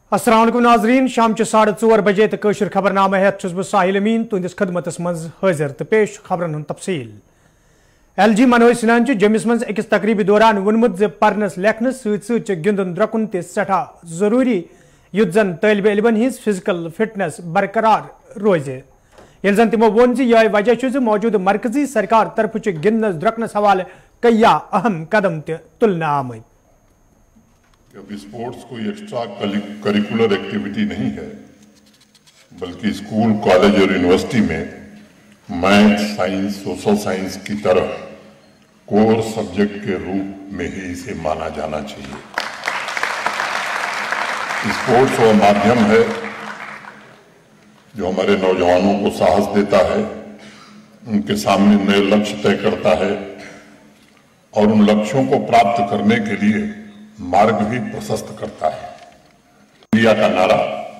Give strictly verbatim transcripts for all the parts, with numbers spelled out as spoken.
अस्सलाम वालेकुम नाजरीन शाम साढ़े चोर बजे तो कशर खबरनामा हेत बह साहिल अमीन तुंदिस खदमत मज हाजिर तो पेश खबरन हूं तफसील। एल जी मनोज सिन्हान जम्मिस मज अकिस तकरीबी दौरान वोनमुत ज परनस लेखनस सत गिंदन द्रकुन ते सठा जरूरी युत जन तालिब इलमन हिज फिजिकल फिटनेस बरकरार रोज ये जन तिमो वोन यह वजह मौजूद मरकजी सरकार तरफ गिंदनस द्रकनस हवाले कई अहम कदम तुलना आमद। अब स्पोर्ट्स कोई एक्स्ट्रा करिकुलर एक्टिविटी नहीं है, बल्कि स्कूल, कॉलेज और यूनिवर्सिटी में मैथ, साइंस, सोशल साइंस की तरह कोर सब्जेक्ट के रूप में ही इसे माना जाना चाहिए। स्पोर्ट्स वो माध्यम है जो हमारे नौजवानों को साहस देता है, उनके सामने नए लक्ष्य तय करता है और उन लक्ष्यों को प्राप्त करने के लिए मार्ग भी प्रशस्त करता है। इंडिया का नारा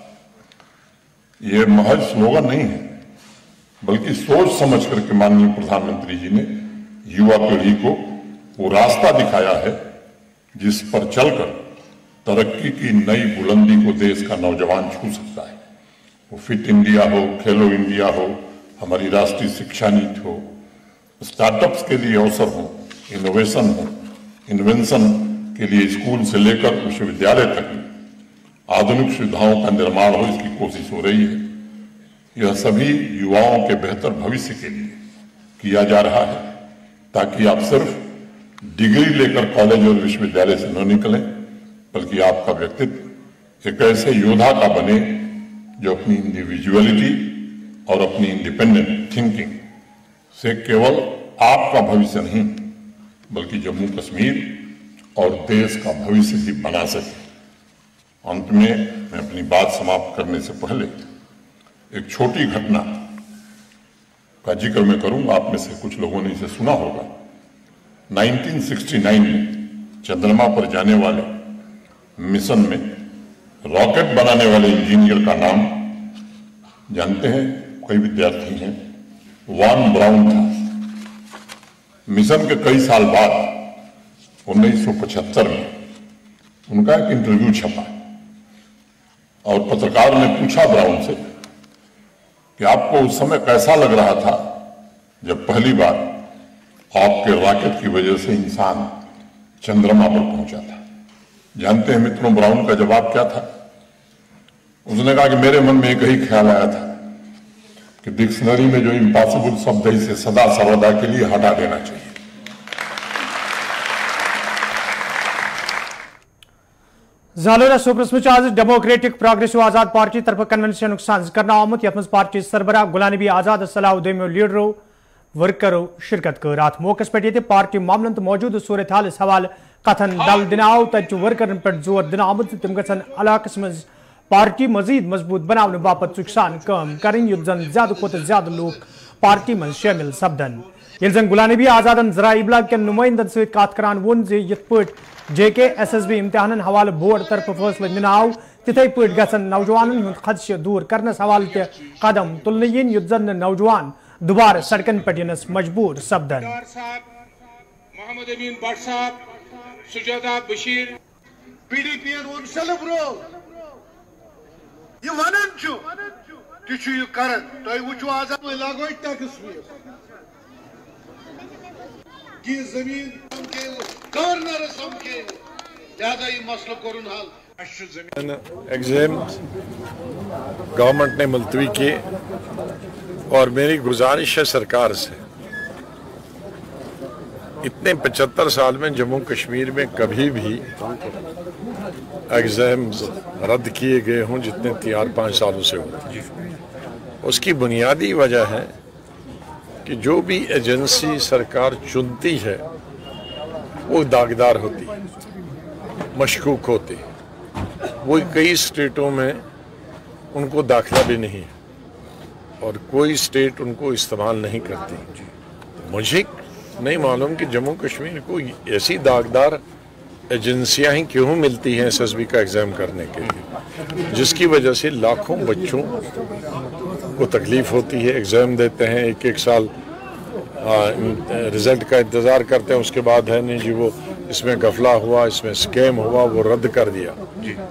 यह महज स्लोगन नहीं है, बल्कि सोच समझ करके माननीय प्रधानमंत्री जी ने युवा पीढ़ी को वो रास्ता दिखाया है जिस पर चलकर तरक्की की नई बुलंदी को देश का नौजवान छू सकता है। वो फिट इंडिया हो, खेलो इंडिया हो, हमारी राष्ट्रीय शिक्षा नीति हो, स्टार्टअप्स के लिए अवसर हो, इनोवेशन हो, इन्वेंशन के लिए स्कूल से लेकर विश्वविद्यालय तक आधुनिक सुविधाओं का निर्माण हो, इसकी कोशिश हो रही है। यह सभी युवाओं के बेहतर भविष्य के लिए किया जा रहा है, ताकि आप सिर्फ डिग्री लेकर कॉलेज और विश्वविद्यालय से न निकलें, बल्कि आपका व्यक्तित्व एक ऐसे योद्धा का बने जो अपनी इंडिविजुअलिटी और अपनी इंडिपेंडेंट थिंकिंग से केवल आपका भविष्य नहीं, बल्कि जम्मू कश्मीर और देश का भविष्य भी बना सके। अंत में मैं अपनी बात समाप्त करने से पहले एक छोटी घटना का जिक्र मैं करूंगा। आप में से कुछ लोगों ने इसे सुना होगा। उन्नीस सौ उनहत्तर में चंद्रमा पर जाने वाले मिशन में रॉकेट बनाने वाले इंजीनियर का नाम जानते हैं? कई विद्यार्थी हैं। वॉन ब्राउन था। मिशन के कई साल बाद उन्नीस सौ पचहत्तर में उनका एक इंटरव्यू छपा और पत्रकार ने पूछा ब्राउन से कि आपको उस समय कैसा लग रहा था जब पहली बार आपके रॉकेट की वजह से इंसान चंद्रमा पर पहुंचा था। जानते हैं मित्रों ब्राउन का जवाब क्या था? उसने कहा कि मेरे मन में एक ही ख्याल आया था कि डिक्शनरी में जो इम्पॉसिबल शब्द है इसे सदा सर्वदा के लिए हटा देना चाहिए। जालोरा सुप्रस में आज डेमोक्रेटिक प्रोग्रेसिव आजाद पार्टी तरफ कन्वेंशन साज करना आमुत यथ पार्टी सरबराह गुलाम नबी आजाद सलाह लीडरो वर्करो शिरकत कर। अत मौके पे पार्टी मामलन तो मौजूद सूरत हाल हवाले कथन दल दिन आव तत वर्करन पे जोर दिन आमुत तम गन इलाकस मज पार्टी मजीद मजबूत बनाने बापत चुकसान कम करें युत जन ज्यादा खुद ज्यादा लोग पार्टी मज शामिल सपदन। ये जन गुलाम नबी आजादन जरा इबलाग के नुमाइंदन सत कत करान वोन यथ पट जे के एस एस बी इम्तिहान हवाले बोर्ड तरफ फैसले दिन आव तिथे पे गन नौजवान हूं खदशे दूर करनस हवाले कदम तुलने इन युत जन नौजवान दोबारा सड़कन पे यनस मजबूर सपदन। मोहम्मद अमीन भट्ट साहब, सुजाता बशीर पीडीपी वोन सेल्फ रोल ये वनन छु तिछु ये करन तोय वुचु आजाद लागो टैक्स फीस की जमीन के गवर्नर सम के ज्यादा ये मसला करुन हाल एग्जाम गवर्नमेंट ने मुलतवी किए और मेरी गुजारिश है सरकार से, इतने पचहत्तर साल में जम्मू कश्मीर में कभी भी एग्जाम्स रद्द किए गए हों जितने चार पाँच सालों से हुए। उसकी बुनियादी वजह है कि जो भी एजेंसी सरकार चुनती है वो दागदार होती है, मशकूक होती है। वो कई स्टेटों में उनको दाखिला भी नहीं है और कोई स्टेट उनको इस्तेमाल नहीं करती। मुझे नहीं मालूम कि जम्मू कश्मीर को ऐसी दागदार एजेंसियां ही क्यों मिलती हैं एस एस बी का एग्ज़ाम करने के लिए, जिसकी वजह से लाखों बच्चों को तकलीफ होती है। एग्ज़ाम देते हैं, एक एक साल रिज़ल्ट का इंतज़ार करते हैं, उसके बाद है नहीं जी वो इसमें गफला हुआ, इसमें स्कैम हुआ, वो रद्द कर दिया।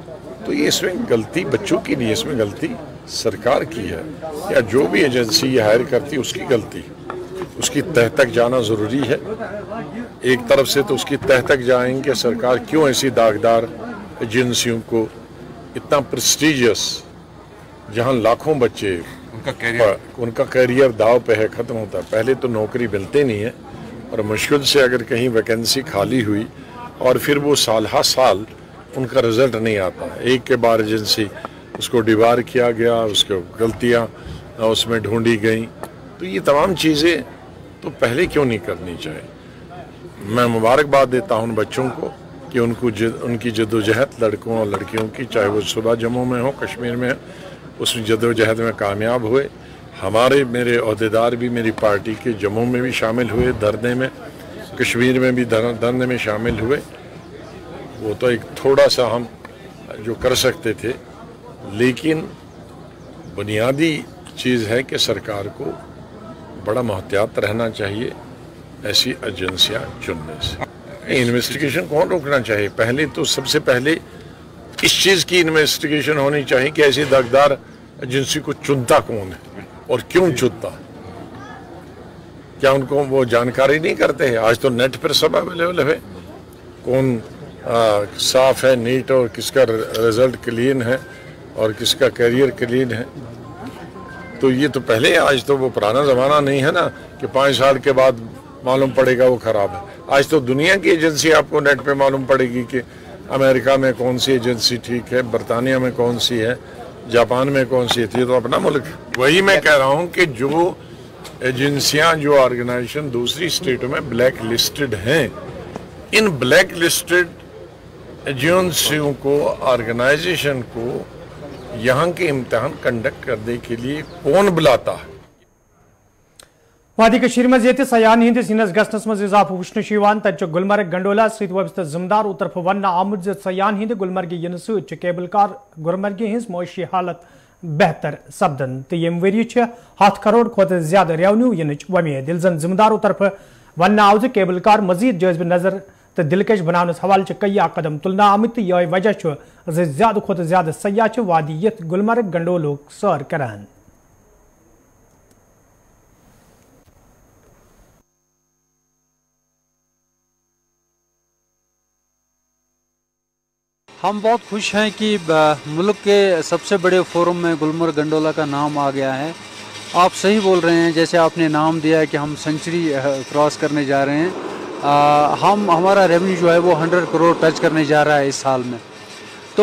تو یہ اس میں غلطی بچوں کی نہیں، اس میں غلطی سرکار کی ہے، یا جو بھی ایجنسی یہ ہائر کرتی اس کی غلطی، اس کی تہ تک جانا ضروری ہے۔ ایک طرف سے تو اس کی تہ تک جائیں کہ سرکار کیوں ایسی داغدار ایجنسیوں کو اتنا پریسٹیجیس، جہاں لاکھوں بچے ان کا کیریئر ان کا کیریئر داؤ پہ ہے، ختم ہوتا ہے، پہلے تو نوکری ملتے نہیں ہے، اور مشکل سے اگر کہیں ویکنسی خالی ہوئی اور پھر وہ سال ہر سال ان کا رزلٹ نہیں آتا، ایک کے بعد ایجنسی اس کو ڈیوار کیا گیا، اس کو غلطیاں اس میں ڈھونڈی گئیں، تو یہ تمام چیزیں تو پہلے کیوں نہیں کرنی چاہیے۔ میں مبارکباد دیتا ہوں بچوں کو کہ ان کو جد ان کی جد و جہد، لڑکوں اور لڑکیوں کی، چاہے وہ صوبہ جموں میں ہو، کشمیر میں، اس جد و جہد میں کامیاب ہوئے۔ ہمارے میرے عہدیدار بھی میری پارٹی کے جموں میں بھی شامل ہوئے دھرنے میں، کشمیر میں بھی دھرنے میں شامل ہوئے۔ وہ تو ایک تھوڑا سا ہم جو کر سکتے تھے، لیکن بنیادی چیز ہے کہ سرکار کو بڑا محتاط رہنا چاہیے ایسی ایجنسیاں چننے سے۔ انویسٹیگیشن کون روکنا چاہیے؟ پہلے تو سب سے پہلے اس چیز کی انویسٹیگیشن ہونی چاہیے کہ ایسی داغدار ایجنسی کو چنتا کون ہے اور کیوں چنتا، کیا ان کو وہ جانکاری نہیں کرتے ہیں؟ آج تو نیٹ پر سب اویلیبل ہے، کون صاف ہے، نیٹ، اور کس کا رزلٹ کلین ہے اور کس کا کیریئر کلین ہے۔ تو یہ تو پہلے، آج تو وہ پرانا زمانہ نہیں ہے نا کہ پانچ سال کے بعد معلوم پڑے گا وہ خراب ہے۔ آج تو دنیا کی ایجنسی آپ کو نیٹ پہ معلوم پڑے گی کہ امریکہ میں کون سی ایجنسی ٹھیک ہے، برطانیہ میں کون سی ہے، جاپان میں کون سی ہے، تو اپنا ملک ہے۔ وہی میں کہہ رہا ہوں کہ جو ایجنسیاں، جو آرگنائزیشن دوسری اسٹیٹوں میں بلیک لسٹڈ ہیں، ان بلیک لسٹڈ ایجنسیوں کو، آرگنائزیشن کو یہاں کے امتحان کنڈکٹ کرنے کے لیے کون بلاتا ہے؟ وادی کشیر مز یہ سیاحن ہندس ینس گھنس مز اضافہ وچھن تر گلمرگ گنڈولا ست وابستہ ذمہ دارو طرف ون آمت زِ سیاحن ہند گلمرگ ین ست کیبل کار گلمرگ ہز معاشی حالت بہتر سپدن تو یم وری ہتھ کروڑ کھت زیادہ ریونیو ینچ ومید یل زن ذمہ دارو طرف ون آو زِ کیبل کار مزید جٲزبہ نظر تو دلکش بناونس حوالہ کئی قدم تلنہ آمت تو یہ وجہ زیادہ کھت زیادہ سیاح وادی یت گلمرگ گنڈولو سیر کران۔ ہم بہت خوش ہیں کہ ملک کے سب سے بڑے فورم میں گلمرگ گنڈولا کا نام آ گیا ہے۔ آپ صحیح بول رہے ہیں، جیسے آپ نے نام دیا ہے کہ ہم سینچری کراس کرنے جا رہے ہیں، ہم ہمارا ریونیو جو ہے وہ ہنڈریڈ کروڑ ٹچ کرنے جا رہا ہے اس سال میں۔ تو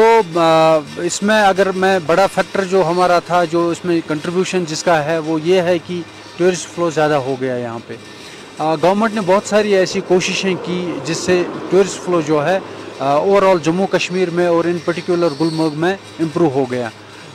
اس میں اگر میں بڑا فیکٹر جو ہمارا تھا، جو اس میں کنٹریبیوشن جس کا ہے، وہ یہ ہے کہ ٹورسٹ فلو زیادہ ہو گیا یہاں پہ۔ گورنمنٹ نے بہت ساری ایسی کوششیں کی جس سے ٹورسٹ فلو جو ہے اوور آل جموں کشمیر میں اور ان پرٹیکولر گلمرگ میں امپروو ہو گیا۔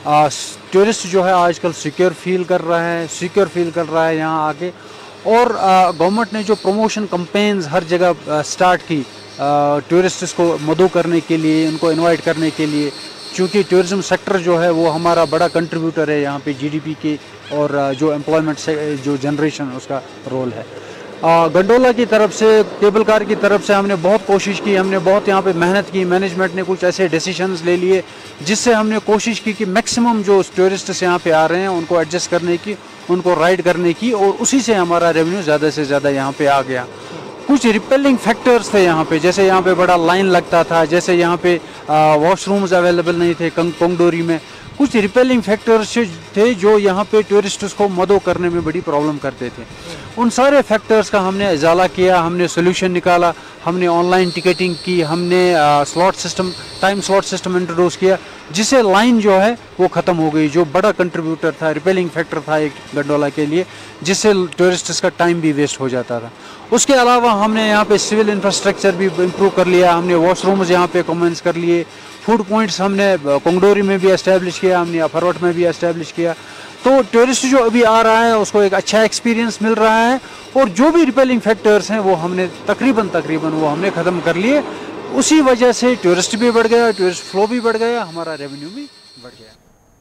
ٹورسٹ جو ہے آج کل سیکیور فیل کر رہا ہے سیکیور فیل کر رہا ہے یہاں آ کے، اور گورنمنٹ نے جو پروموشن کمپینز ہر جگہ سٹارٹ کی ٹورسٹس کو مدعو کرنے کے لیے، ان کو انوائٹ کرنے کے لیے، چونکہ ٹورزم سیکٹر جو ہے وہ ہمارا بڑا کنٹریبیوٹر ہے یہاں پہ جی ڈی پی کے، اور جو امپلائمنٹ سے جو جنریشن اس کا رول ہے۔ گنڈولا کی طرف سے، کیبل کار کی طرف سے ہم نے بہت کوشش کی، ہم نے بہت یہاں پہ محنت کی، مینجمنٹ نے کچھ ایسے ڈیسیشنز لے لیے جس سے ہم نے کوشش کی کہ میکسیمم جو ٹورسٹس یہاں پہ آ رہے ہیں ان کو ایڈجسٹ کرنے کی، ان کو رائڈ کرنے کی، اور اسی سے ہمارا ریونیو زیادہ سے زیادہ یہاں پہ آ گیا۔ کچھ ریپیلنگ فیکٹرز تھے یہاں پہ، جیسے یہاں پہ بڑا لائن لگتا تھا، جیسے یہاں پہ واش رومز اویلیبل نہیں تھے کنگڈوری میں، کچھ ریپیلنگ فیکٹرز تھے جو یہاں پہ ٹورسٹس کو مدعو کرنے میں بڑی پرابلم کرتے تھے۔ ان سارے فیکٹرز کا ہم نے ازالہ کیا، ہم نے سولوشن نکالا، ہم نے آن لائن ٹکٹنگ کی، ہم نے slot system time slot system introduce کیا، جس سے لائن جو ہے وہ ختم ہو گئی، جو بڑا کنٹریبیوٹر تھا، ریپیلنگ فیکٹر تھا ایک گنڈولا کے لیے، جس سے ٹورسٹس کا ٹائم بھی ویسٹ ہو جاتا تھا۔ اس کے علاوہ ہم نے یہاں پہ سول انفراسٹرکچر بھی امپروو کر لیا، ہم نے واش رومز یہاں پہ کمنس کر لیے، فوڈ پوائنٹس ہم نے کنگڈوری میں بھی اسٹیبلش کیا، ہم نے افروٹ میں بھی اسٹیبلش کیا۔ تو ٹورسٹ جو ابھی آ رہا ہے اس کو ایک اچھا ایکسپیرینس مل رہا ہے، اور جو بھی ریپیلنگ فیکٹرز ہیں وہ ہم نے تقریباً تقریباً وہ ہم نے ختم کر لیے۔ اسی وجہ سے ٹورسٹ بھی بڑھ گیا، ٹورسٹ فلو بھی بڑھ گیا، ہمارا ریونیو بھی بڑھ گیا۔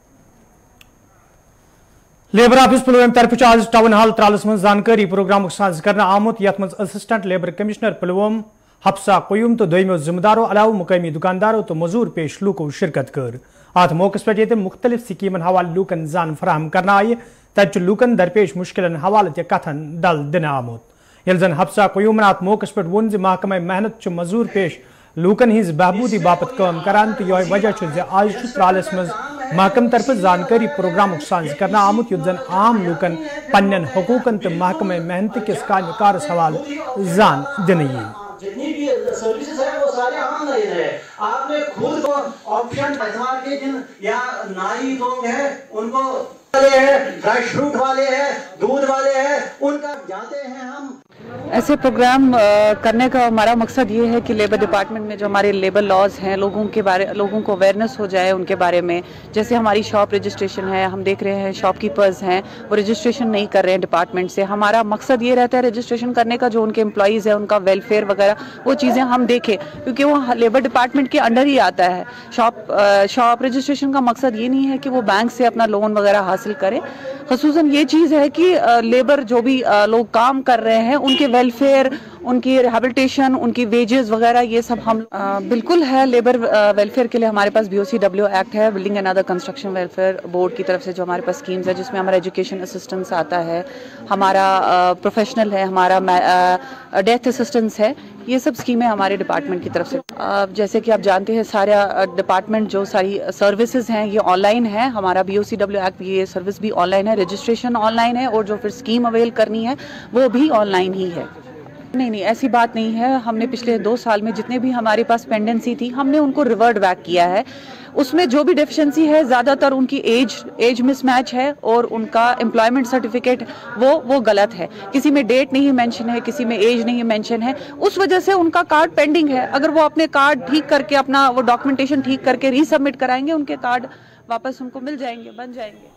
لیبر آفس پلوم طرف آج ٹاؤن ہال ترالس من زانکاری پروگرام ساز کرنا آمت، یت مز اسسٹنٹ لیبر کمشنر پلوم हफ्सा क्यूम तो दोमो जिम्मेदारों अलाव मुकामी दुकानदारों तो मजूर पेश लूको शिरकत कर अत मौके पे मुख्तलिफ स्कीमन हवाले लूकन जान फराहम करना आय तत लूकन दरपेश मुश्किलन हवाले ते कथन दल दिन आमुत यल जन हफ्सा क्यूमन अत मौके पे वोन महकमा मेहनत मजूर पेश लूकन हिज बहबूदी बापत काम करान तो यह वजह आज त्रालस मज महकम तरफ जानकारी प्रोग्राम साज करना आमुत युत जन आम लूकन पन्न हकूकन तो महकमा मेहनत किस कारस हवाले जान दिन ये जितनी भी सर्विसेज है वो सारे ऑनलाइन है। आपने खुद को ऑप्शन इस्तेमाल के जिन या नाई लोग हैं उनको वाले हैं, फ्रेश फ्रूट वाले हैं, दूध वाले हैं, उनका जाते हैं हम। ऐसे प्रोग्राम करने का हमारा मकसद ये है कि लेबर डिपार्टमेंट में जो हमारे लेबर लॉज हैं लोगों के बारे लोगों को अवेयरनेस हो जाए उनके बारे में। जैसे हमारी शॉप रजिस्ट्रेशन है, हम देख रहे हैं शॉपकीपर्स हैं वो रजिस्ट्रेशन नहीं कर रहे हैं डिपार्टमेंट से। हमारा मकसद ये रहता है रजिस्ट्रेशन करने का, जो उनके एम्प्लॉइज़ हैं उनका वेलफेयर वगैरह वो चीज़ें हम देखें, क्योंकि वो लेबर डिपार्टमेंट के अंडर ही आता है। शॉप शॉप रजिस्ट्रेशन का मकसद ये नहीं है कि वो बैंक से अपना लोन वगैरह हासिल करें। ख़ुसूसन ये चीज़ है कि लेबर जो भी लोग काम कर रहे हैं उनके वेलफेयर, उनकी रिहेबिलिटेशन, उनकी वेजेस वगैरह ये सब हम आ, बिल्कुल है। लेबर वेलफेयर के लिए हमारे पास B O C W act है, building and other construction welfare board की तरफ से जो हमारे पास स्कीम्स है, जिसमें हमारा एजुकेशन असिस्टेंस आता है, हमारा प्रोफेशनल है, हमारा डेथ असिस्टेंस है। ये सब स्कीमें हमारे डिपार्टमेंट की तरफ से। आ, जैसे कि आप जानते हैं सारा डिपार्टमेंट जो सारी सर्विसेज हैं ये ऑनलाइन है। हमारा B O C W act ये सर्विस भी ऑनलाइन है, रजिस्ट्रेशन ऑनलाइन है और जो फिर स्कीम अवेल करनी है वो भी ऑनलाइन ही है। नहीं नहीं ऐसी बात नहीं है। हमने पिछले दो साल में जितने भी हमारे पास पेंडेंसी थी हमने उनको रिवर्ट बैक किया है। उसमें जो भी डेफिशिएंसी है ज़्यादातर उनकी एज एज मिसमैच है और उनका एम्प्लॉयमेंट सर्टिफिकेट वो वो गलत है। किसी में डेट नहीं मेंशन है, किसी में एज नहीं मेंशन है, उस वजह से उनका कार्ड पेंडिंग है। अगर वो अपने कार्ड ठीक करके अपना वो डॉक्यूमेंटेशन ठीक करके रीसबमिट कराएंगे उनके कार्ड वापस उनको मिल जाएंगे, बन जाएंगे।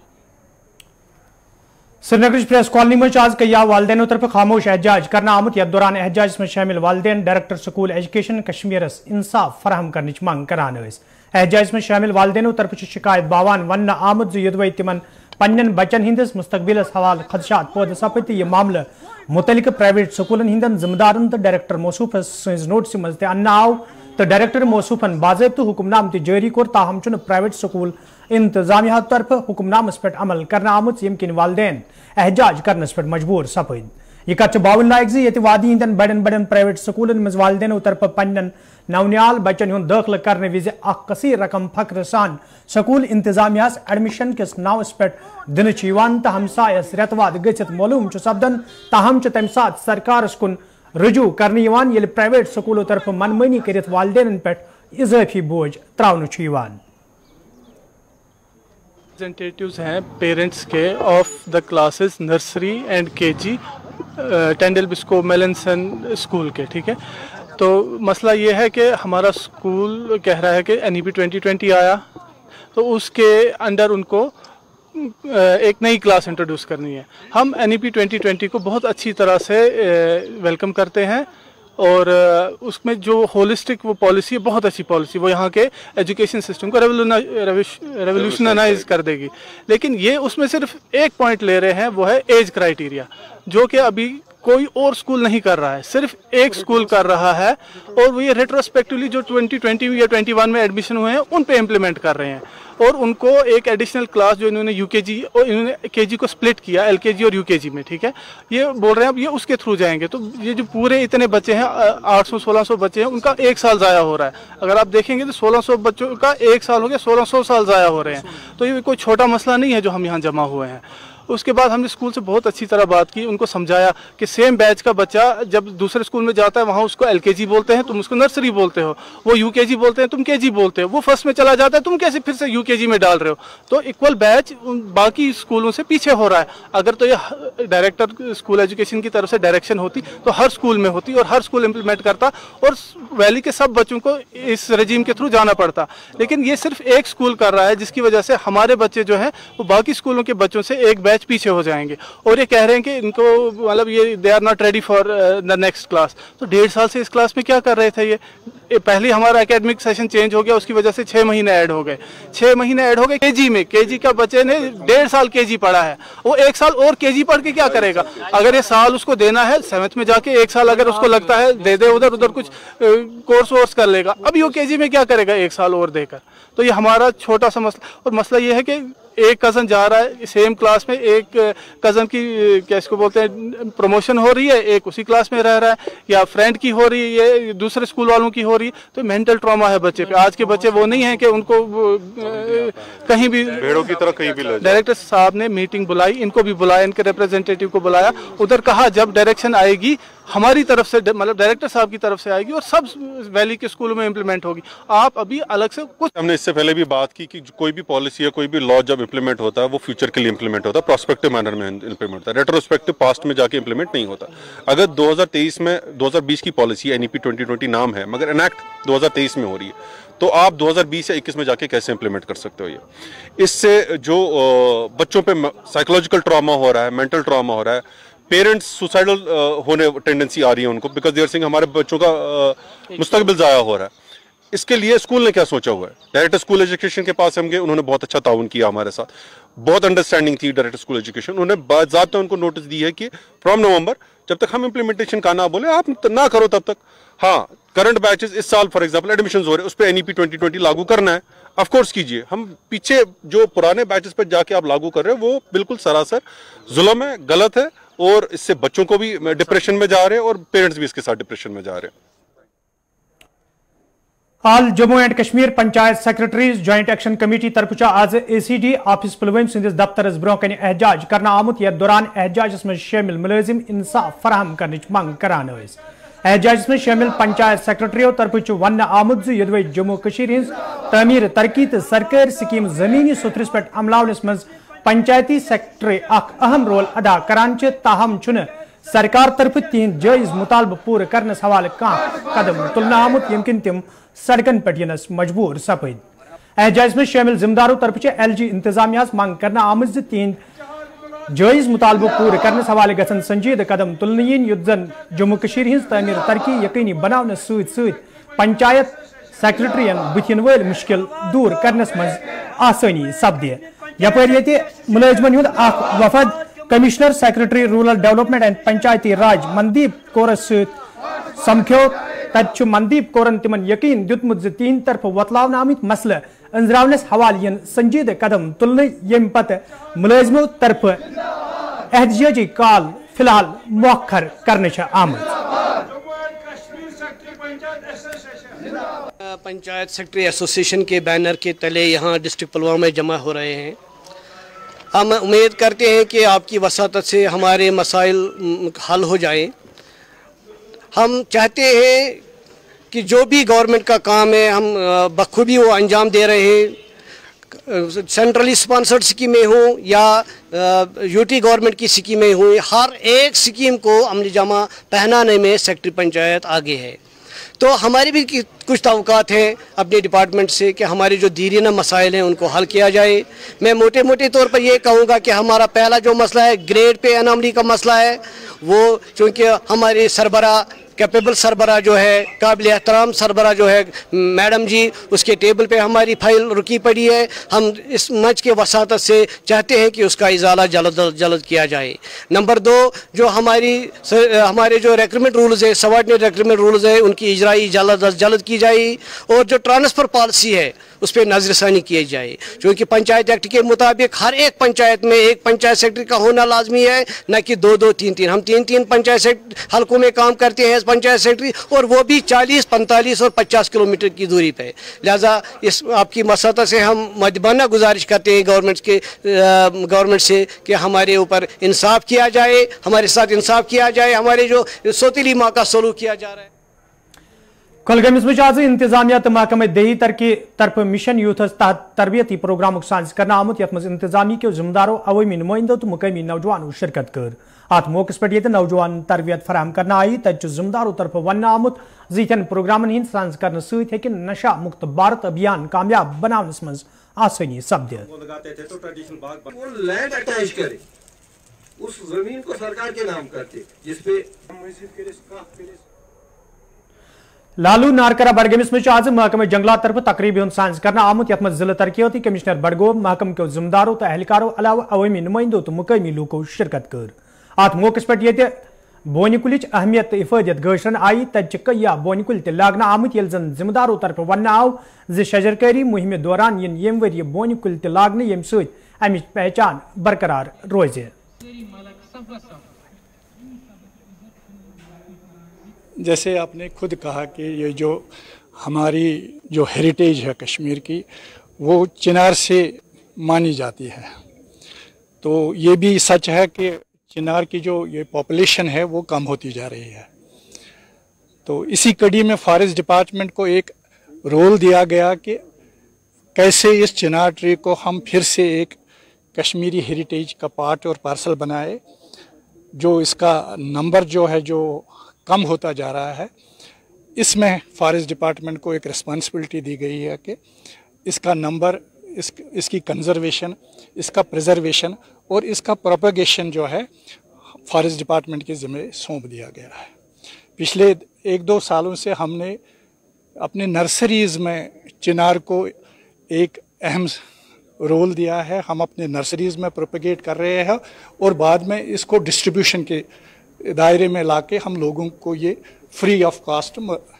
श्रीनगर प्रेस कॉलोनी में आज कई वालदेनों तरफ खामोश एहजाज करना आमुत। यथ दौरान एहजाज में शामिल वालदेन डायरेक्टर स्कूल एजुकेशन कश्मीरस इंसाफ फराहम करने मांग करान। एहजाज में शामिल वालदेनों तरफ शिकायत बावान वन आमुत जो तिमन पन्न बचन हंदिस मुस्तकबिलस हवाल खदशात पौध सपद यह मामल मुतलिक प्राइवेट स्कूलन हंदन जिम्मेदारन तो डायरेक्टर मौसूफ सज नोटिस मज तन आव तो डायरेक्टर मौसूफन बाज़ाब्त हुक्मनाम जारी कोर, ताहम प्राइवेट स्कूल इंतजामिया तरफ हुक्मनामस पे अमल करना आमुत यम किन वालदेन एहजाज करनस पे मजबूर सपद। यह कत बावन लायक जे ये वादी हंदन बड़न बड़न प्राइवेट स्कूलन मज वालदेनों तरफ पन्न नवनियाल बच्चन हुंद दाखिल करने विज अख कसीर रकम फख्र सान स्कूल इंतजामिया एडमिशन किस नावस पे दिन तो हमसायस रेतवाद गचित मालूम सपदन, ताहम तम सात सरकार कुन रुजू करने ये प्राइवेट स्कूलों तरफ मनमानी कर वालदेन पे इजाफी बोझ त्रावन। रिप्रेजेंटेटिव्स हैं पेरेंट्स के of the classes nursery and KG Tyndale Biscoe Mallinson school के, ठीक है। तो मसला ये है कि हमारा स्कूल कह रहा है कि N E P twenty twenty आया तो उसके अंडर उनको एक नई क्लास इंट्रोड्यूस करनी है। हम N E P twenty twenty को बहुत अच्छी तरह से वेलकम करते हैं और उसमें जो होलिस्टिक वो पॉलिसी है बहुत अच्छी पॉलिसी, वो यहाँ के एजुकेशन सिस्टम को रेवोल्यूशनाइज कर देगी। लेकिन ये उसमें सिर्फ एक पॉइंट ले रहे हैं, वो है एज क्राइटेरिया, जो कि अभी कोई और स्कूल नहीं कर रहा है, सिर्फ एक स्कूल कर रहा है और वो ये रेट्रोस्पेक्टिवली जो ट्वेंटी ट्वेंटी या ट्वेंटी वन में एडमिशन हुए हैं उन पे इम्प्लीमेंट कर रहे हैं। और उनको एक एडिशनल क्लास जो इन्होंने यूकेजी और इन्होंने केजी को स्प्लिट किया एलकेजी और यूकेजी में, ठीक है। ये बोल रहे हैं अब ये उसके थ्रू जाएंगे। तो ये जो पूरे इतने बच्चे हैं आठ सौ सोलह सौ बच्चे हैं, उनका एक साल ज़ाया हो रहा है। अगर आप देखेंगे तो सोलह सौ बच्चों का एक साल हो गया, सोलह सौ साल ज़ाया हो रहे हैं। तो ये कोई छोटा मसला नहीं है जो हम यहाँ जमा हुए हैं। उसके बाद हमने स्कूल से बहुत अच्छी तरह बात की, उनको समझाया कि सेम बैच का बच्चा जब दूसरे स्कूल में जाता है वहाँ उसको एलकेजी बोलते हैं, तुम उसको नर्सरी बोलते हो, वो यूकेजी बोलते हैं, तुम केजी बोलते हो, वो फर्स्ट में चला जाता है, तुम कैसे फिर से यूकेजी में डाल रहे हो। तो इक्वल बैच बाकी स्कूलों से पीछे हो रहा है। अगर तो ये डायरेक्टर स्कूल एजुकेशन की तरफ से डायरेक्शन होती तो हर स्कूल में होती और हर स्कूल इम्प्लीमेंट करता और वैली के सब बच्चों को इस रजीम के थ्रू जाना पड़ता। लेकिन ये सिर्फ एक स्कूल कर रहा है, जिसकी वजह से हमारे बच्चे जो हैं वो बाकी स्कूलों के बच्चों से एक बैच बैच पीछे हो जाएंगे। और ये कह रहे हैं कि इनको मतलब ये they are not ready for the next class. तो डेढ़ साल से इस क्लास में क्या कर रहे थे ये? ये पहले हमारा एकेडमिक सेशन चेंज हो गया, उसकी वजह से छः महीने ऐड हो गए, छः महीने ऐड हो गए केजी में। केजी का बच्चे ने डेढ़ साल केजी पढ़ा है, वो एक साल और केजी पढ़ के क्या करेगा? अगर ये साल उसको देना है सेवन्थ में जाके एक साल अगर उसको लगता है दे दे, उधर उधर कुछ कोर्स वोर्स कर लेगा। अभी वो केजी में क्या करेगा एक साल और देकर? तो ये हमारा छोटा सा मसला। और मसला ये है कि एक कज़न जा रहा है सेम क्लास में, एक कज़न की क्या इसको बोलते हैं प्रमोशन हो रही है, एक उसी क्लास में रह रहा है, या फ्रेंड की हो रही है, दूसरे स्कूल वालों की हो रही है। तो मेंटल ट्रॉमा है बच्चे पे। आज के बच्चे वो नहीं है कि उनको कहीं भी भेड़ों की तरह कहीं भी ले जाए। डायरेक्टर साहब ने मीटिंग बुलाई, इनको भी बुलाया, इनके रिप्रेजेंटेटिव को बुलाया, उधर कहा जब डायरेक्शन आएगी हमारी तरफ से, मतलब डायरेक्टर साहब की तरफ से आएगी और सब वैली के स्कूलों में इम्प्लीमेंट होगी। आप अभी अलग से कुछ, हमने इससे पहले भी बात की कि कोई भी पॉलिसी या कोई भी लॉ जब इम्प्लीमेंट होता है वो फ्यूचर के लिए इम्प्लीमेंट होता है, प्रोस्पेक्टिव मैनर में इम्प्लीमेंट होता है, रेट्रोस्पेक्टिव पास्ट में जाके इम्प्लीमेंट नहीं होता। अगर दो हज़ार तेईस में दो हज़ार बीस की पॉलिसी एनईपी ट्वेंटी ट्वेंटी नाम है, मगर एनैक्ट दो हज़ार तेईस में हो रही है, तो आप दो हज़ार बीस या इक्कीस में जाके कैसे इम्प्लीमेंट कर सकते हो? ये इससे जो बच्चों पे साइकोलॉजिकल ट्रॉमा हो रहा है, मेंटल ट्रॉमा हो रहा है, पेरेंट्स सुसाइडल होने टेंडेंसी आ रही है उनको, बिकॉज देयर सिंग हमारे बच्चों का मुस्तकबिल ज़ाया हो रहा है। इसके लिए स्कूल ने क्या सोचा हुआ है? डायरेक्टर स्कूल एजुकेशन के पास हम गए, उन्होंने बहुत अच्छा ताउन किया हमारे साथ, बहुत अंडरस्टैंडिंग थी डायरेक्टर स्कूल एजुकेशन। उन्होंने बाज़ाब्ता उनको नोटिस दी है कि फ्रॉम नवंबर जब तक हम इम्प्लीमेंटेशन का ना बोले आप ना करो तब तक, हाँ करंट बैचेस इस साल फॉर एग्जांपल एडमिशंस हो रहे हैं उस पर एनईपी ट्वेंटी ट्वेंटी लागू करना है, ऑफ कोर्स कीजिए। हम पीछे जो पुराने बैचेस पर जाके आप लागू कर रहे हैं वो बिल्कुल सरासर जुल्म है, गलत है, और इससे बच्चों को भी डिप्रेशन में जा रहे हैं और पेरेंट्स भी इसके साथ डिप्रेशन में जा रहे हैं। हाल Jammu and Kashmir panchayat secretaries joint action committee तरफ आज A C D office Pulwama सिंदिस दफ्तरस ब्रोह कन एहजाज करना आमुत, यथ दौरान एहजाजस में शामिल मुलजिम इंसाफ फराहम करने मंग करान। एहजाजस में शामिल पंचायत सेक्रेटरियों तरफ वन आमुत यदि जम्मू कश्मीर हिंस तमीर तरक्की तो सरकारी स्कीम जमीनी सुथरस पे अमलावनस मज पंचायती सेक्रेटरी अख अहम रोल अदा करान, ताहम सरकार तरफ तीन जायज मुतालबे पूरे करने हवाले कदम तुलना आमुत यमकिन तिम सड़कन पे यनस मजबूर सपद। एहजाज में शामिल जिम्मेदारों तरफ एल जी इंतजामिया मंग करना आमद तीन जायज मुतालबे पूरे करने हवाले गसन संजीद कदम तुलने yin युद्ध जन जम्मू कश्मीर हिंस तमीर तरक्की यकीनी बनाने सत सत पंचायत सेक्रेटरियन बुथिन वल मुश्किल दूर करनस मज आसानी सपदे। यपर ये मुलजमन हुंद अख वफद commissioner secretary rural development and panchayati raj Mandeep कोरस समख्यो, तत मनदीप कोरन तिमन यकीन दितमुत तीन तरफ वतलावन आमित मसले अंजरावनस हवाले संजीद कदम तुलने यम पत मुलजमों तरफ एहतजाजी कॉल फिलहाल मौखर करने आमद। पंचायत सेक्रेटरी एसोसिएशन के बैनर के तले यहाँ डिस्ट्रिक्ट पुलवामा में जमा हो रहे हैं। हम उम्मीद करते हैं कि आपकी वसातत से हमारे मसाइल हल हो जाएं। हम चाहते हैं कि जो भी गवर्नमेंट का काम है हम बखूबी वो अंजाम दे रहे हैं। सेंट्रली स्पॉन्सर्ड स्कीमें हों या यूटी गवर्नमेंट की स्कीमें हों, हर एक स्कीम को अमली जामा पहनाने में सेक्रेटरी पंचायत आगे है। तो हमारी भी कुछ तवक्कात हैं अपने डिपार्टमेंट से कि हमारे जो दीरीना मसाइल हैं उनको हल किया जाए। मैं मोटे मोटे तौर पर ये कहूँगा कि हमारा पहला जो मसला है ग्रेड पे अनामली का मसला है, वो चूँकि हमारे सरबरा कैपेबल सरबरा जो है, काबिल एहतराम सरबरा जो है मैडम जी, उसके टेबल पे हमारी फाइल रुकी पड़ी है। हम इस मंच के वसातत से चाहते हैं कि उसका इजाला जल्द जल्द किया जाए। नंबर दो, जो हमारी हमारे जो रिक्रूटमेंट रूल्स है, सबऑर्डिनेट रिक्रूटमेंट रूल्स है, उनकी इजराई जल्द अज जल्द की जाए। और जो ट्रांसफ़र पॉलिसी है उस पर नजरसानी की जाए, क्योंकि पंचायत एक्ट के मुताबिक हर एक पंचायत में एक पंचायत सेक्रेटरी का होना लाजमी है, न कि दो दो तीन तीन। हम तीन तीन पंचायत हल्कों में काम करते हैं पंचायत सेक्रेटरी, और वो भी चालीस पैंतालीस और पचास किलोमीटर की दूरी पे। लिहाजा इस आपकी मसलत से हम मदबाना गुजारिश करते हैं गवर्नमेंट के गवर्नमेंट से कि हमारे ऊपर इंसाफ किया जाए, हमारे साथ इंसाफ किया जाए, हमारे जो सोतीली माँ का सलूक किया जा रहा है। कुलगामिस में आज इंतजामिया तो महकमे दही तरक्की तरफ मिशन यूथस तहत तरबियती प्रोग्राम साज करना आमुत, यथ मज इंतजामी के जिम्मेदारों अवामी नुमाइंदों तो मुकामी नौजवानों शिरकत कर। अत मौके पे ये नौजवान तरबियत फराहम करना आई, तत जिम्मेदारों तरफ वन आमुत जीतन प्रोग्रामन हिंद साज करने सत नशा मुक्त भारत अभियान कामयाब बनावनस मज आसानी सपदे। उस जमीन को सरकार के नाम करते जिसपे लालू नारकरा बडगमिस में आज महकमे जंगलात तरफ तकरीब साइंस करना आमुत यथ मज जिला तरक्याती कमिश्नर बडगोम महकम के जिम्मेदारों तो एहलकारों अलावा अवामी नुमाइंदों तो मुकामी लोगों शिरकत कर अत मौके पे ये बोन कुलिच अहमियत तो इफादियत गशरन आई तच कया बोन कुल लागना आमुत ये जन जिम्मेदारों तरफ वन आव जि शजरकारी मुहिम दौरान इन यम वरी बोन कुल लागना यम सत अमिच पहचान बरकरार रोजे। जैसे आपने खुद कहा कि ये जो हमारी जो हेरिटेज है कश्मीर की वो चिनार से मानी जाती है, तो ये भी सच है कि चिनार की जो ये पॉपुलेशन है वो कम होती जा रही है। तो इसी कड़ी में फॉरेस्ट डिपार्टमेंट को एक रोल दिया गया कि कैसे इस चिनार ट्री को हम फिर से एक कश्मीरी हेरिटेज का पार्ट और पार्सल बनाए। जो इसका नंबर जो है जो कम होता जा रहा है, इसमें फॉरेस्ट डिपार्टमेंट को एक रिस्पॉन्सिबिलिटी दी गई है कि इसका नंबर, इस इसकी कंजर्वेशन, इसका प्रिजर्वेशन और इसका प्रोपगेशन जो है फॉरेस्ट डिपार्टमेंट के ज़िम्मे सौंप दिया गया है। पिछले एक दो सालों से हमने अपने नर्सरीज़ में चिनार को एक अहम रोल दिया है। हम अपने नर्सरीज़ में प्रोपगेट कर रहे हैं और बाद में इसको डिस्ट्रीब्यूशन के दायरे में लाके हम लोगों को ये फ्री ऑफ कॉस्ट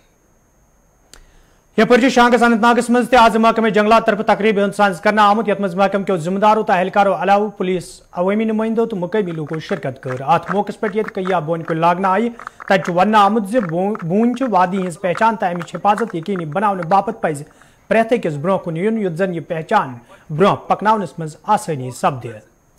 यपर शांगस अनंतनागस मज आज महकमे जंगलात तरफ तकरीब साइंस करना आमुत यथ मज महकम के जिम्मेदारों तो एहलकारों अलावा पुलिस अवामी नुमाइंदों तो मुकामी लोगों शिरकत कर अत मौके पे ये कया बोन को लागना आई तत वन आमुत बून वादी हज पहचान तो अमिच हिफाजत यकीनी बनाने बापत पज प्रेथ अकिस ब्रोह कुन युन युत जन यह पहचान ब्रोह पकनावनस मज आसानी सपदे।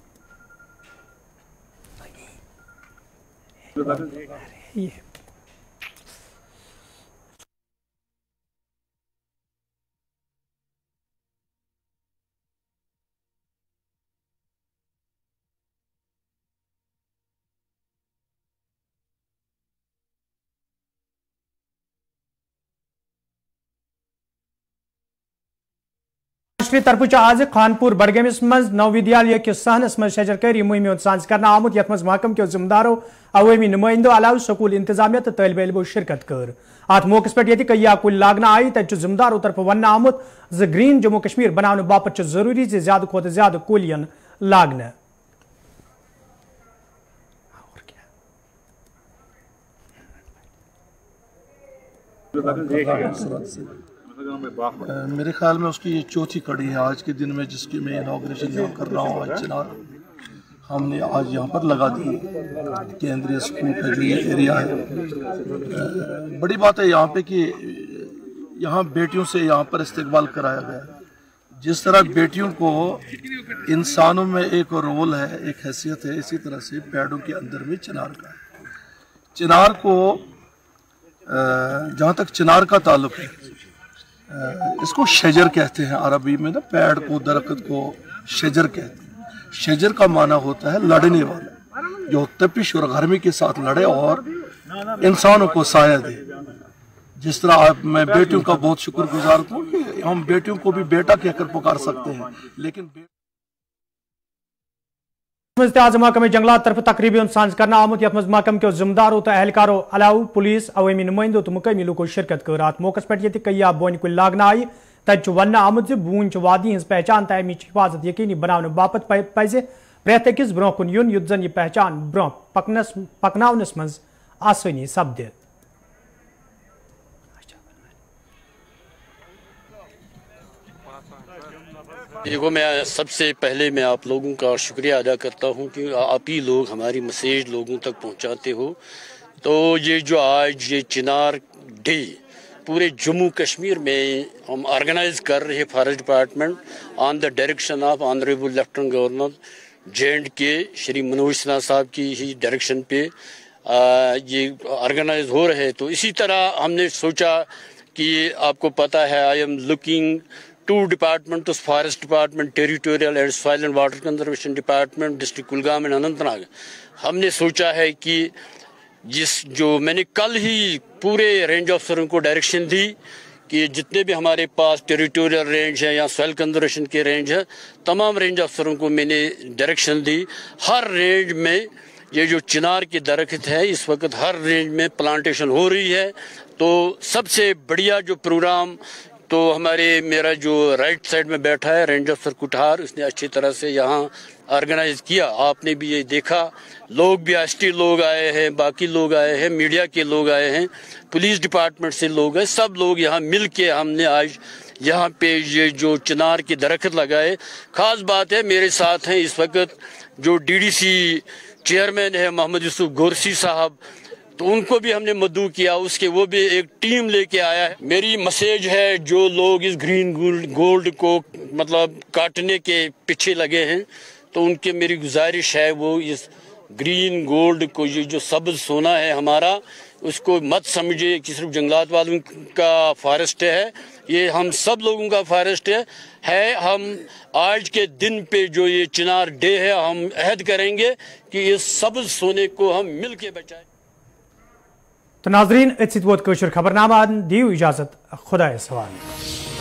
तरफ आज खानपुर बडगमिस मज नव विद्यालय के सहनस मज शजरकारी मुहिम साइंस करना आमुत यथ मज महकम के जिम्मेदारों अवामी नुमाइंदों अलावा स्कूल इंतजामिया तो तलब इलमो शिरकत कर अत मौके पे ये कया कुल लागना आई तत जिम्मेदारों तरफ वन आमुत ज ग्रीन जम्मू कश्मीर बनाने बापत जरूरी ज्यादा खुद ज्यादा कुलियन लागना। मेरे ख्याल में उसकी ये चौथी कड़ी है आज के दिन में जिसकी मैं इनॉग्रेशन यहाँ कर रहा हूँ। आज चिनार हमने आज यहाँ पर लगा दी केंद्रीय स्कूल का जो ये एरिया है। बड़ी बात है यहाँ पे कि यहाँ बेटियों से यहाँ पर इस्तेकबाल कराया गया। जिस तरह बेटियों को इंसानों में एक रोल है, एक हैसियत है, इसी तरह से पेड़ों के अंदर भी चिनार का है। चिनार को जहाँ तक चिनार का ताल्लुक है, इसको शजर कहते हैं अरबी में ना, पेड़ को दरख्त को शजर कहते हैं। शजर का माना होता है लड़ने वाला, जो तपिश और गर्मी के साथ लड़े और इंसानों को साया दे। जिस तरह आप मैं बेटियों का बहुत शुक्रगुजार हूँ कि हम बेटियों को भी बेटा कहकर पुकार सकते हैं, लेकिन आज महकमे जंगलात तरफ तकरीब साइंस करना आमुत यथ मज महकम के जिम्मेदारों तो एहलकारों अलावा पुलिस अवामी नुमाइंदों तो मुकामी लोगों शिरकत कर अत मौके पे ये कया बोन कुल लागना आई तत वन आमुत बून वादी हज पहचान तो अमिच हिफाजत यकीनी बनाने बापत पज प्रेथ अकिस ब्रोह कुन युन युत जन यह पहचान ब्रोह पकनस पकनावनस मज आसानी सपदे। देखो, मैं सबसे पहले मैं आप लोगों का शुक्रिया अदा करता हूँ कि आप ही लोग हमारी मैसेज लोगों तक पहुँचाते हो। तो ये जो आज ये चिनार डे पूरे जम्मू कश्मीर में हम ऑर्गेनाइज कर रहे हैं forest department on the direction of honourable lieutenant governor J and K Shri Manoj Sinha साहब की ही डायरेक्शन पे आ, ये ऑर्गेनाइज हो रहे हैं। तो इसी तरह हमने सोचा कि आपको पता है I am looking to department, forest department, territorial and soil and water conservation department, district Kulgam and Anantnag. हमने सोचा है कि जिस जो मैंने कल ही पूरे रेंज ऑफिसरों को डायरेक्शन दी کہ جتنے بھی ہمارے پاس ٹیریٹوریل رینج ہے یا سوائل کنزرویشن کے رینج ہے، تمام رینج افسروں کو میں نے ڈائریکشن دی، ہر رینج میں یہ جو چنار کی درخت ہے اس وقت ہر رینج میں پلانٹیشن ہو رہی ہے۔ تو سب سے بڑھیا جو پروگرام تو ہمارے میرا جو رائٹ سائڈ میں بیٹھا ہے رینج افسر کٹھار، اس نے اچھی طرح سے یہاں آرگنائز کیا، آپ نے بھی یہ دیکھا، لوگ بھی ایس ٹی لوگ آئے ہیں، باقی لوگ آئے ہیں، میڈیا کے لوگ آئے ہیں، پولیس ڈپارٹمنٹ سے لوگ ہیں، سب لوگ یہاں مل کے ہم نے آج یہاں پہ یہ جو چنار کی درخت لگائے۔ خاص بات ہے میرے ساتھ ہیں اس وقت جو ڈی ڈی سی چیئرمین ہے محمد یوسف گورسی صاحب، تو ان کو بھی ہم نے مدعو کیا، اس کے وہ بھی ایک ٹیم لے کے آیا ہے۔ میری میسیج ہے جو لوگ اس گرین گولڈ کو مطلب کاٹنے کے پیچھے لگے ہیں، تو ان کے میری گزارش ہے وہ اس گرین گولڈ کو، یہ جو سبز سونا ہے ہمارا، اس کو مت سمجھے کہ صرف جنگلات والوں کا فارسٹ ہے، یہ ہم سب لوگوں کا فارسٹ ہے ہے ہم آج کے دن پہ جو یہ چنار ڈے ہے ہم عہد کریں گے کہ اس سبز سونے کو ہم مل کے بچائیں۔ تو ناظرین اتھ سۭتۍ ووت کٲشُر خبرنامہ، دیو اجازت، خدایس حوالہ۔